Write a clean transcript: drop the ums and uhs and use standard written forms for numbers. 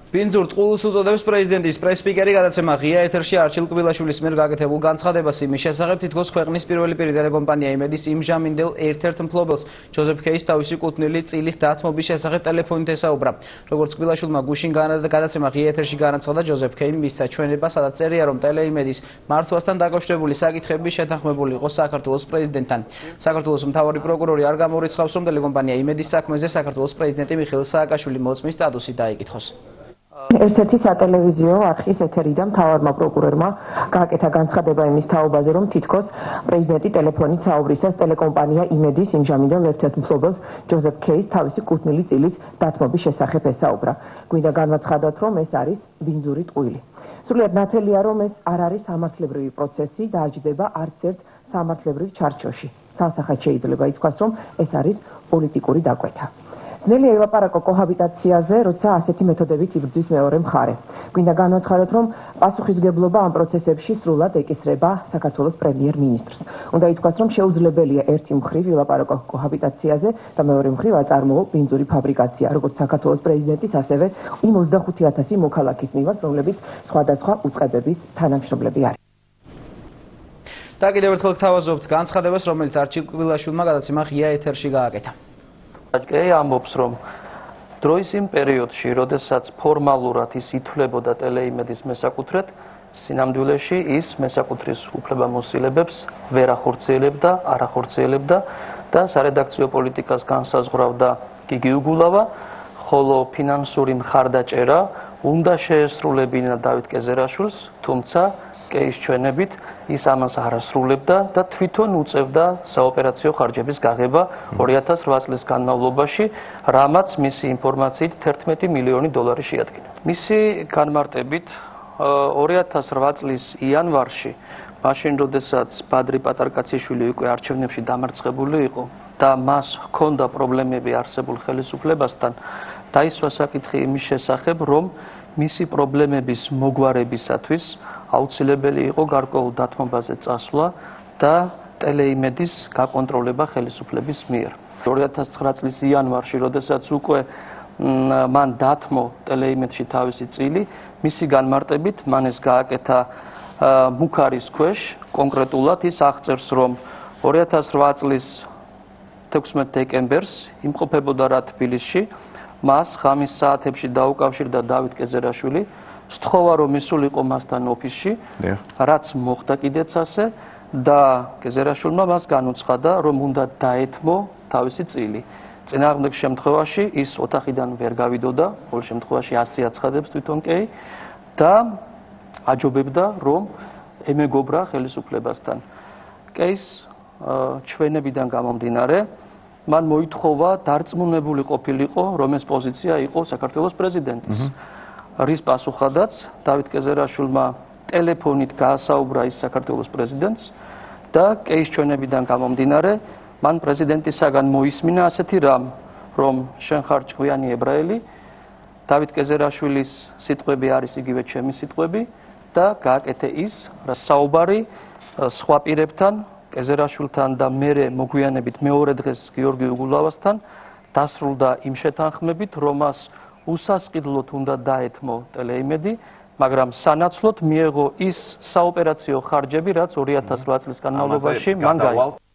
ბინძურ ტყუილს უწოდებს პრეზიდენტის პრესსპიკერი გადაცემა ღია ეთერში არჩილ კბილაშვილის მიერ გაკეთებულ განცხადებას იმის შესახებ, თითქოს ქვეყნის პირველი ტელეკომპანია იმედის იმჟამინდელ ერთ-ერთ მფლობელს ჯოზეფ ქეის თავისი კუთვნილი წილის დათმობის შესახებ ტელეფონით ესაუბრა. როგორც კბილაშვილმა გუშინ გადაცემა ღია ეთერში განაცხადა, ჯოზეფ ქეიმ მისცა ჩვენება, სადაც წერია, რომ ტელეიმედის მართვასთან დაკავშირებული საკითხები შეთანხმებული იყო საქართველოს პრეზიდენტთან. საქართველოს მთავარი პროკურორი არ გამორიცხავს, რომ ტელეკომპანია იმედის საქმეზე საქართველოს პრეზიდენტი მიხეილ სააკაშვილი მოწმის სტატუსი დაიკითხოს. ერთ-ერთი სატელევიზიო არხის ეთერიდან მთავარმა პროკურორმა გააკეთა განცხადება იმის თაობაზე, რომ თითქოს პრეზიდენტი ტელეფონით საუბრისას ტელეკომპანია იმედის იმჟამინდელ ერთ-ერთ მფლობელს ჯოზეფ ქეის თავისი კუთვნილი წილის დათმობის შესახებ ესაუბრა. გვინდა განვაცხადოთ, რომ ეს არის ბინძური ტყუილი. სრულიად ნათელია, რომ ეს არ არის სამართლებრივი პროცესი და არ ჯდება არც ერთ სამართლებრივ ჩარჩოში. სამსახად შეიძლება ითქვას, რომ ეს არის პოლიტიკური დაკვეთა. ძნელია ელაპარაკო კოჰაბიტაციაზე, როცა ასეთი მეთოდებით იბრძვის მეორე მხარე. გვინდა განვაცხადოთ, რომ პასუხისმგებლობა ამ პროცესებში სრულად ეკისრება საქართველოს პრემიერ-მინისტრს. უნდა ითქვას, რომ შეუძლებელია ერთი მხრივ ელაპარაკო კოჰაბიტაციაზე და მეორე მხრივ აწარმოო ბინძური ფაბრიკაცია, როგორც საქართველოს პრეზიდენტის, ასევე იმ 25,000 მოქალაქის მიმართ, რომლებიც სხვადასხვა უწყებების თანამშრომლები არიან. და კიდევ ერთხელ გთავაზობთ განცხადებას, რომელიც არჩილ კბილაშვილმა გადაცემა ღია ეთერში გააკეთა. კეი ამბობს, რომ დროის იმ პერიოდში, როდესაც ფორმალურად ის ითვლებოდა ტელეიმედის მესაკუთრედ, სინამდვილეში ის მესაკუთრის უფლებამოსილებებს ვერ ახორციელებდა, არ ახორციელებდა და სარედაქციო პოლიტიკას განსაზღვრავდა გიგი უგულავა, ხოლო ფინანსური მხარდაჭერა უნდა შეესრულებინა დავით კეზერაშვილს, თუმცა კეის ჩვენებით ის ამას არ ასრულებდა და თვითონ უწევდა საოპერაციო ხარჯების გაღება 2008 წლის განმავლობაში, რამაც მისი ინფორმაციით 11 მილიონი დოლარი შეადგინა. მისი განმარტებით 2008 წლის იანვარში, მაშინ როდესაც ბადრი პატარკაციშვილი უკვე არჩევნებში დამარცხებული იყო და მას ჰქონდა პრობლემები არსებულ ხელისუფლებასთან, დაისვა საკითხი იმის შესახებ, რომ მისი პრობლემების მოგვარებისათვის აუცილებელი იყო გარკვეულ დათმობაზე წასვლა და ტელეიმედის გაკონტროლება ხელისუფლების მიერ. 2009 წლის იანვარში, როდესაც უკვე მან დათმო ტელეიმედში თავისი წილი, მისი განმარტებით მან ეს გააკეთა მუქარის ქვეშ, კონკრეტულად ის აღწერს, რომ 2008 წლის 16 დეკემბერს იმყოფებოდა რა თბილისში, მას ღამის საათებში დაუკავშირდა დავით კეზერაშვილი, სთხოვა რომ ისულიყო მასთან ოფისში, რაც მოხდა კიდეც ასე და კეზერაშვილმა მას განუცხადა, რომ უნდა დაეთმო თავისი წილი. წინააღმდეგ შემთხვევაში ის ოთახიდან ვერ გავიდოდა, ყოველ შემთხვევაში 100 აცხადებს თვითონ კეი და აჯობებდა, რომ ემეგობრა ხელისუფლებასთან. კეის ჩვენებიდან გამომდინარე, მან მოითხოვა დარწმუნებული ყოფილიყო, რომ ეს პოზიცია იყო საქართველოს პრეზიდენტის. რის პასუხადაც დავით კეზერაშვილმა ტელეფონით გაასაუბრა ის საქართველოს პრეზიდენტს და კეის ჩვენებიდან გამომდინარე, მან პრეზიდენტისაგან მოისმინა ასეთი რამ, რომ შენ ხარ ჭკვიანი ებრაელი, დავით კეზერაშვილის სიტყვები არის იგივე ჩემი სიტყვები და გააკეთე ის, რა საუბარი სხვა პირებთან, კეზერაშვილთან და მერე მოგვიანებით მეორე დღეს გიორგი უგულავასთან დასრულდა იმ შეთანხმებით, რომ მას უსასყიდლოდ უნდა დაეთმო ტელეიმედი, მაგრამ სანაცვლოდ მიეღო ის საოპერაციო ხარჯები, რაც 2008 წლის განმავლობაში მან გაიღო.